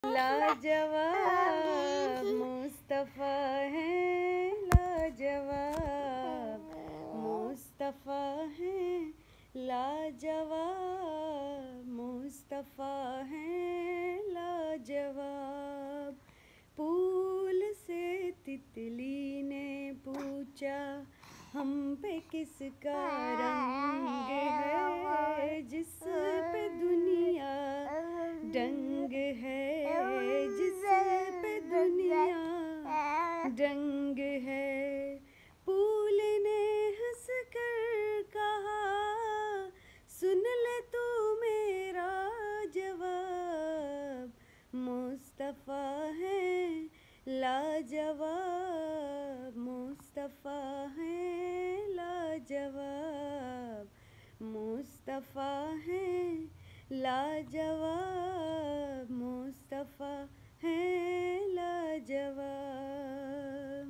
लाजवाब मुस्तफ़ा है, लाजवाब मुस्तफ़ा है, लाजवाब मुस्तफ़ा है, लाजवाब। फूल से तितली ने पूछा, हम पे किसका रंग है, जिस पे दुनिया दंग है, जिस पे दुनिया दंग है। फूल ने हंस कर कहा, सुन ले तू मेरा जवाब, मुस्तफ़ा है लाजवाब, मुस्तफ़ा है लाजवाब, मुस्तफ़ा है लाजवाब, मुस्तफ़ा है लाजवाब।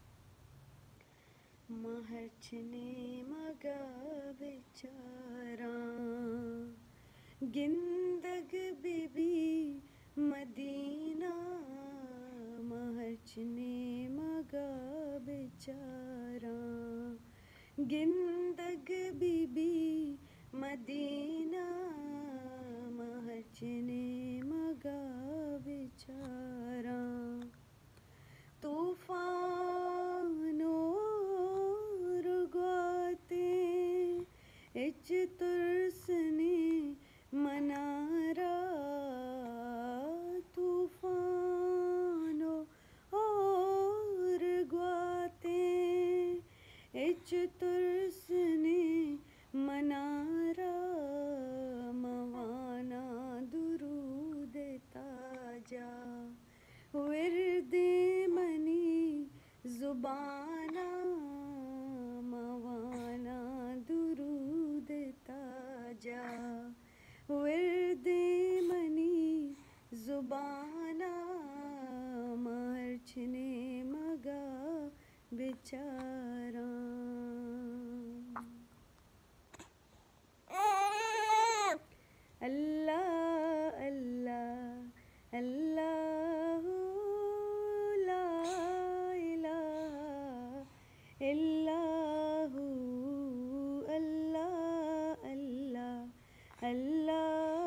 महच ने मगा बेचारा, गिंदग बीबी मदीना, महच ने मगा बेचारा, गिंदग बीबी मदीना, महच ने मगा बेचारा। तूफानों रुगाते इच तुरसने मनारा, तूफानों और रुगाते इच तुरसने मनारा, मवाना दुरूद ताजा, विरदे मनी जुबाना, मवाना दुरूद ताजा, विरदे मनी जुबाना, महच ने मगा बेचारा। अल्लाह अल्लाह अल्लाह ला इलाहा इल्लल्लाहु, अल्लाह अल्लाह अल्लाह